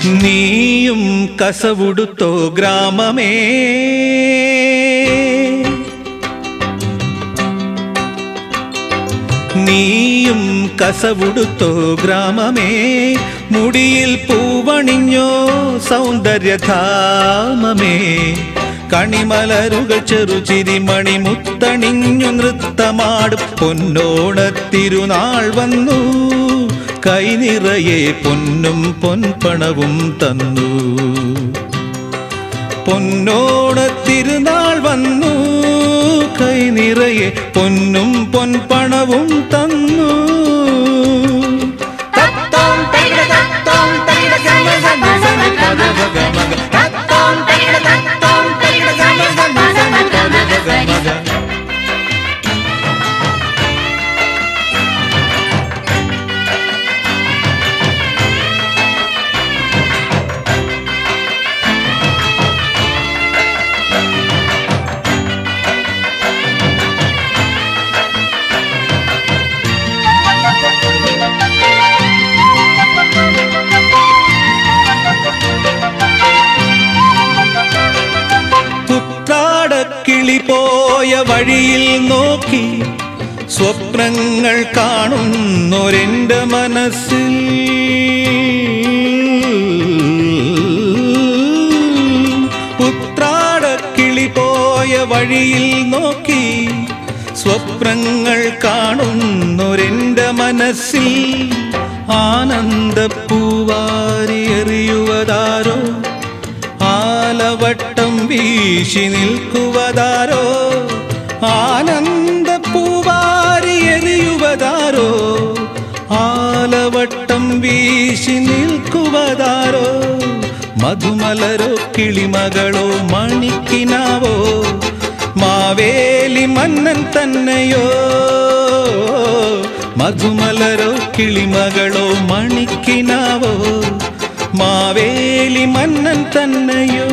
നീയും കസവുടുത്തോ ഗ്രാമമേ, നീയും കസവുടുത്തോ ഗ്രാമമേ, മുടിയിൽ പൂവണിഞ്ഞോ സൗന്ദര്യധാമമേ, കണിമലരുകൾ ചെറുചിരി മണിമുത്തണിഞ്ഞു നൃത്തമാടും പൊന്നോണത്തിരുനാൾ വന്നു, കൈനിറയെ പൊന്നും പൊൻപണവും തന്നു. പൊന്നോണത്തിരുനാൾ വന്നു, കൈനിറയെ പൊന്നും പൊൻപണവും തന്നു. പോയ വഴിയിൽ നോക്കി സ്വപ്നങ്ങൾ കാണുന്നൊരെൻ്റെ മനസ്സിൽ, ഉത്രാടക്കിളി പോയ വഴിയിൽ നോക്കി സ്വപ്നങ്ങൾ കാണുന്നൊരെൻ്റെ മനസ്സിൽ, ആനന്ദപ്പൂവാരി എറിയുവതാരോ, ആലവട്ടം വീശി നിൽക്കുവതാരോ, ആനന്ദപ്പൂവാരി എറിയുവതാരോ, ആലവട്ടം വീശി നിൽക്കുവതാരോ, മധുമലരോ കിളിമകളോ മണിക്കിനാവോ, മാവേലി മന്നൻ തന്നെയോ, മധുമലരോ കിളിമകളോ മണിക്കിനാവോ, മാവേലി മന്നൻ തന്നെയോ.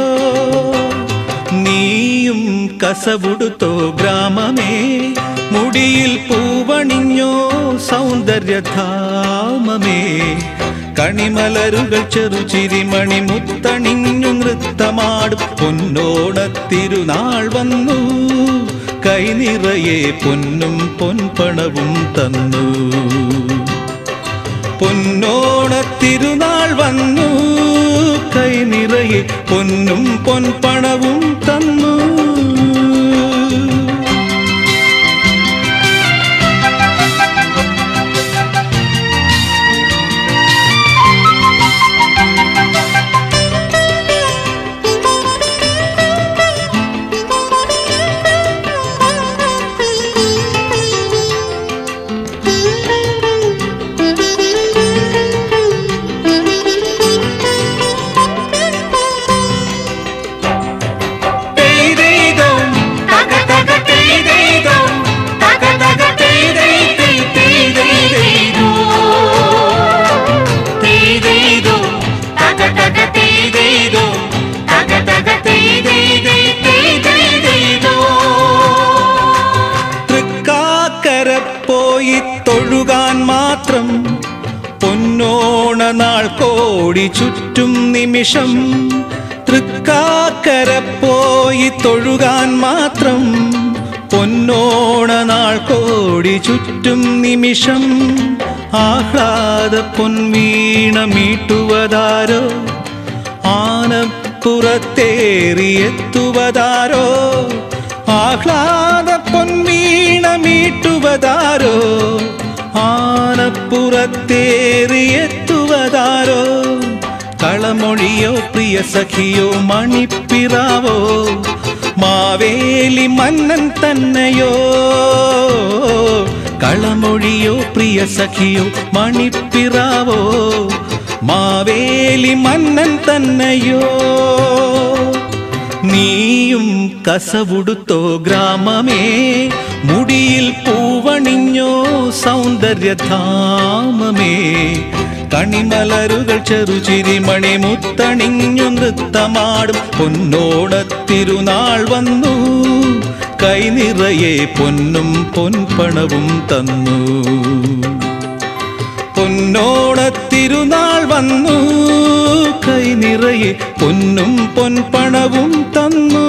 നീയും കസവുടുത്തോ ഗ്രാമമേ, മുടിയിൽ പൂവണിഞ്ഞോ സൗന്ദര്യധാമമേ, കണിമലരുകൾ ചെറുചിരി മണിമുത്തണിഞ്ഞു നൃത്തമാടും പൊന്നോണത്തിരുനാൾ വന്നു, കൈനിറയെ പൊന്നും പൊൻപണവും തന്നു. പൊന്നോണത്തിരുനാൾ വന്നു, കൈനിറയെ പൊന്നും പൊൻപണവും തന്നു. പോയി തൊഴുകാൻ മാത്രം പൊന്നോണനാൾ കോടി ചുറ്റും നിമിഷം, തൃക്കാക്കര പോയി തൊഴുകാൻ മാത്രം പൊന്നോണനാൾ കോടി ചുറ്റും നിമിഷം, ആഹ്ലാദ പൊൻവീണ മീട്ടുവതാരോ, ആനപ്പുറത്തേറിയെത്തുവതാരോ, ആഹ്ലാദ പൊൻവീണ മീട്ടുവതാരോ, ആനപ്പുറത്തേറിയെത്തുവതാരോ, കളമൊഴിയോ പ്രിയ സഖിയോ മണിപ്പിറാവോ, മാവേലി മന്നൻ തന്നെയോ, കളമൊഴിയോ പ്രിയ സഖിയോ മണിപ്പിറാവോ, മാവേലി മന്നൻ തന്നെയോ. നീയും കസവുടുത്തോ ഗ്രാമമേ, മുടിയിൽ പൂവണിഞ്ഞോ സൗന്ദര്യധാമമേ, കണിമലരുകൾ ചെറുചിരി മണിമുത്തണിഞ്ഞു നൃത്തമാടും പൊന്നോണത്തിരുനാൾ വന്നു, കൈനിറയെ പൊന്നും പൊൻപണവും തന്നു. പൊന്നോണത്തി തിരുനാൾ വന്നു കൈ നിറയെ പൊന്നും പൊൻപണവും തന്നു.